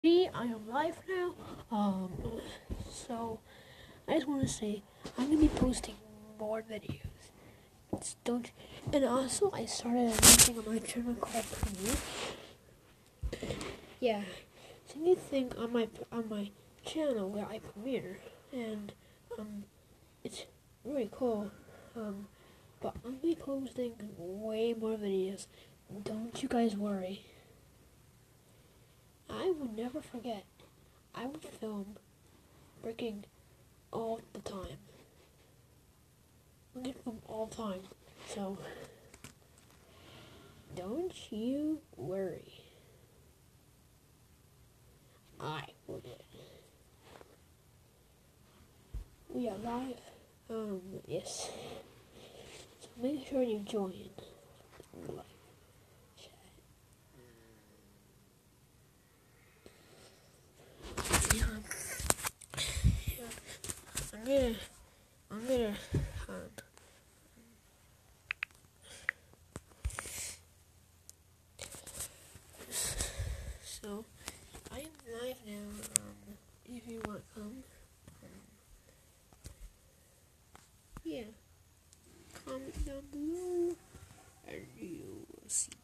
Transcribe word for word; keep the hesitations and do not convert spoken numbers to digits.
I am live now. Um, so I just want to say I'm gonna be posting more videos. It's don't and also I started a new thing on my channel called Premiere. Yeah, it's a new thing on my on my channel where I premiere, and um, it's really cool. Um, but I'm gonna be posting way more videos. Don't you guys worry. I will never forget. I would film breaking all the time. I get film all the time. So, don't you worry. I will do it. We are live. Um, yes. So make sure you join. Like, chat. Yeah. Yeah. I'm gonna, I'm gonna, um, so, I am live now, um, if you want to come, um, yeah, comment down below, and you will see.